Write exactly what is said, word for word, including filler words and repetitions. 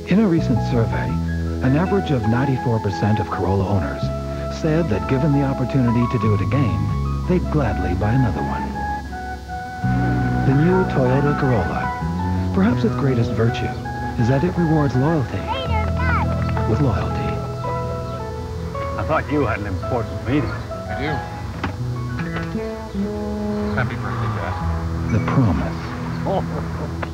In a recent survey, an average of ninety-four percent of Corolla owners said that given the opportunity to do it again, they'd gladly buy another one. The new Toyota Corrola, perhaps its greatest virtue, is that it rewards loyalty with loyalty. I thought you had an important meeting. I do. Happy birthday, Dad. The promise. Oh.